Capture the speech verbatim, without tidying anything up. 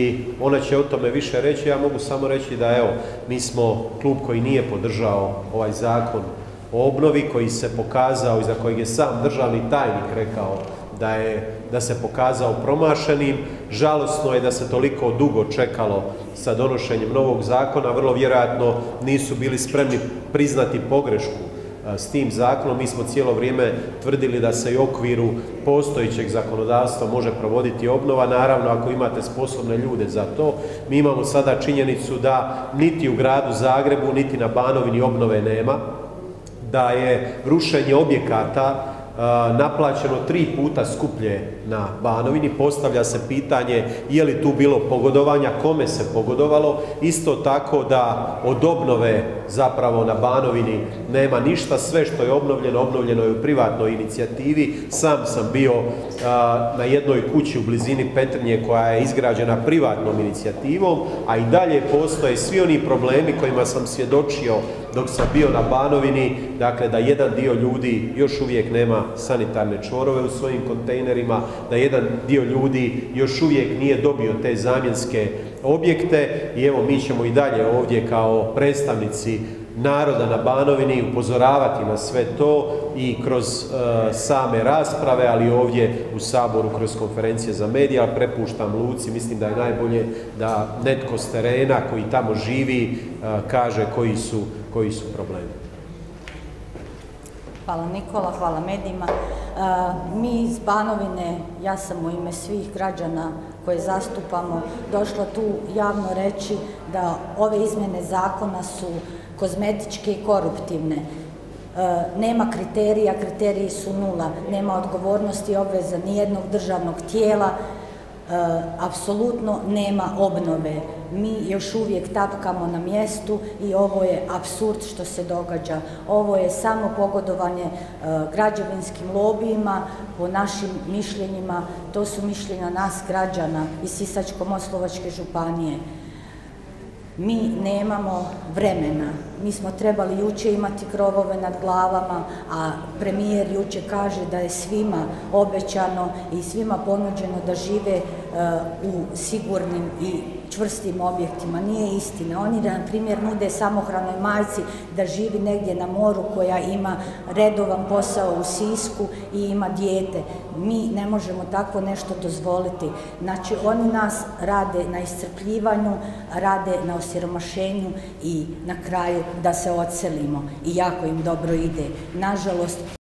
i ona će o tome više reći. Ja mogu samo reći da evo, mi smo klub koji nije podržao ovaj zakon o obnovi, koji se pokazao i za kojeg je sam državni tajnik rekao da je da se pokazao promašenim. Žalosno je da se toliko dugo čekalo sa donošenjem novog zakona, vrlo vjerojatno nisu bili spremni priznati pogrešku s tim zakonom. Mi smo cijelo vrijeme tvrdili da se i u okviru postojećeg zakonodavstva može provoditi obnova, naravno ako imate sposobne ljude za to. Mi imamo sada činjenicu da niti u gradu Zagrebu, niti na Banovini obnove nema, da je rušenje objekata naplaćeno tri puta skuplje na Banovini. Postavlja se pitanje je li tu bilo pogodovanja, kome se pogodovalo. Isto tako da od obnove zapravo na Banovini nema ništa, sve što je obnovljeno, obnovljeno je u privatnoj inicijativi. Sam sam bio na jednoj kući u blizini Petrinje koja je izgrađena privatnom inicijativom, a i dalje postoje svi oni problemi kojima sam svjedočio dok sam bio na Banovini, dakle da jedan dio ljudi još uvijek nema sanitarne čvorove u svojim kontejnerima, da jedan dio ljudi još uvijek nije dobio te zamjenske objekte i evo mi ćemo i dalje ovdje kao predstavnici naroda na Banovini upozoravati na sve to i kroz uh, same rasprave, ali ovdje u Saboru kroz konferencije za medije, ali prepuštam Luci, mislim da je najbolje da netko s terena koji tamo živi uh, kaže koji su, koji su problemi. Hvala Nikola, hvala medijima. Uh, mi iz Banovine, ja sam u ime svih građana koje zastupamo, došla tu javno reći da ove izmjene zakona su kozmetičke i koruptivne. E, nema kriterija, kriteriji su nula, nema odgovornosti i obveza nijednog državnog tijela, e, apsolutno nema obnove. Mi još uvijek tapkamo na mjestu i ovo je apsurd što se događa. Ovo je samo pogodovanje e, građevinskim lobijima, po našim mišljenjima, to su mišljenja nas građana iz Sisačko-moslavačke županije. Mi nemamo vremena. Mi smo trebali jučer imati krovove nad glavama, a premijer jučer kaže da je svima obećano i svima ponuđeno da žive uh, u sigurnim i čvrstim objektima. Nije istina. Oni, na primjer, nude samohranoj majci da živi negdje na moru koja ima redovan posao u Sisku i ima dijete. Mi ne možemo tako nešto dozvoliti. Znači, oni nas rade na iscrpljivanju, rade na osiromašenju i na kraju da se odselimo. I jako im dobro ide. Nažalost,